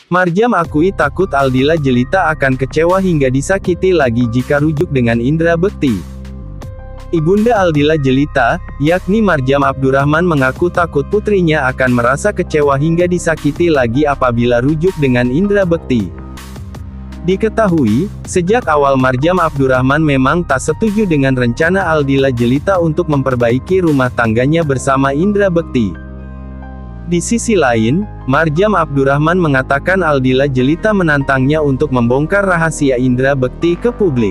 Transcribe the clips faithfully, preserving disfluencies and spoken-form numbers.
Marjam akui takut Aldila Jelita akan kecewa hingga disakiti lagi jika rujuk dengan Indra Bekti. Ibunda Aldila Jelita, yakni Marjam Abdurrahman mengaku takut putrinya akan merasa kecewa hingga disakiti lagi apabila rujuk dengan Indra Bekti. Diketahui, sejak awal Marjam Abdurrahman memang tak setuju dengan rencana Aldila Jelita untuk memperbaiki rumah tangganya bersama Indra Bekti. Di sisi lain, Marjam Abdurrahman mengatakan Aldila Jelita menantangnya untuk membongkar rahasia Indra Bekti ke publik.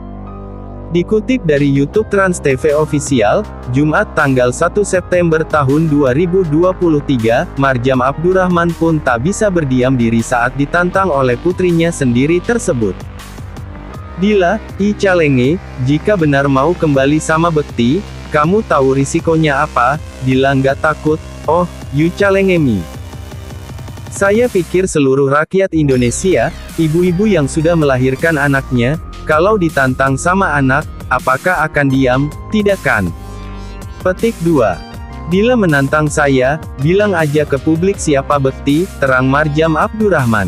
Dikutip dari YouTube Trans T V Official, Jumat tanggal satu September tahun dua ribu dua puluh tiga, Marjam Abdurrahman pun tak bisa berdiam diri saat ditantang oleh putrinya sendiri tersebut. "Dila, I Calenge, jika benar mau kembali sama Bekti, kamu tahu risikonya apa? Dila nggak takut? Oh, you Calenge mi. Saya pikir seluruh rakyat Indonesia, ibu-ibu yang sudah melahirkan anaknya, kalau ditantang sama anak, apakah akan diam? Tidak kan?" Petik dua. "Dila menantang saya, bilang aja ke publik siapa Bekti," terang Marjam Abdurrahman.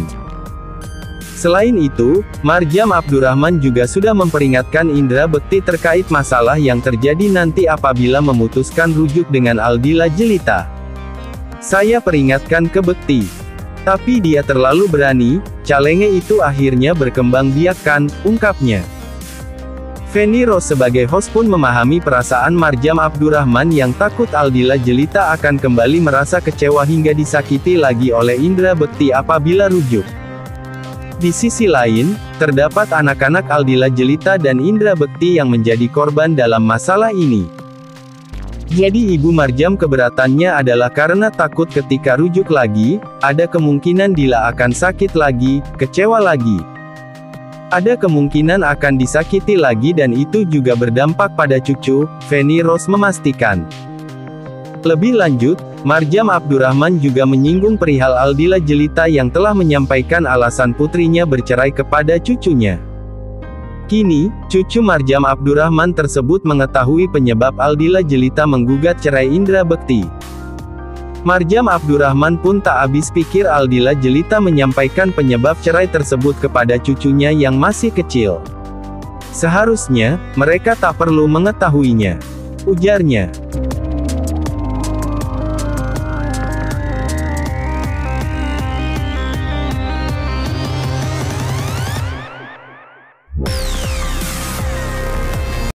Selain itu, Marjam Abdurrahman juga sudah memperingatkan Indra Bekti terkait masalah yang terjadi nanti apabila memutuskan rujuk dengan Aldila Jelita. "Saya peringatkan ke Bekti. Tapi dia terlalu berani, Calenge itu akhirnya berkembang biakkan," ungkapnya. Feni Rose sebagai host pun memahami perasaan Marjam Abdurrahman yang takut Aldila Jelita akan kembali merasa kecewa hingga disakiti lagi oleh Indra Bekti apabila rujuk. Di sisi lain, terdapat anak-anak Aldila Jelita dan Indra Bekti yang menjadi korban dalam masalah ini. Jadi Ibu Marjam keberatannya adalah karena takut ketika rujuk lagi, ada kemungkinan Dila akan sakit lagi, kecewa lagi. Ada kemungkinan akan disakiti lagi dan itu juga berdampak pada cucu, Feni Rose memastikan. Lebih lanjut, Marjam Abdurrahman juga menyinggung perihal Aldila Jelita yang telah menyampaikan alasan putrinya bercerai kepada cucunya. Kini, cucu Marjam Abdurrahman tersebut mengetahui penyebab Aldila Jelita menggugat cerai Indra Bekti. Marjam Abdurrahman pun tak habis pikir Aldila Jelita menyampaikan penyebab cerai tersebut kepada cucunya yang masih kecil. "Seharusnya, mereka tak perlu mengetahuinya," ujarnya.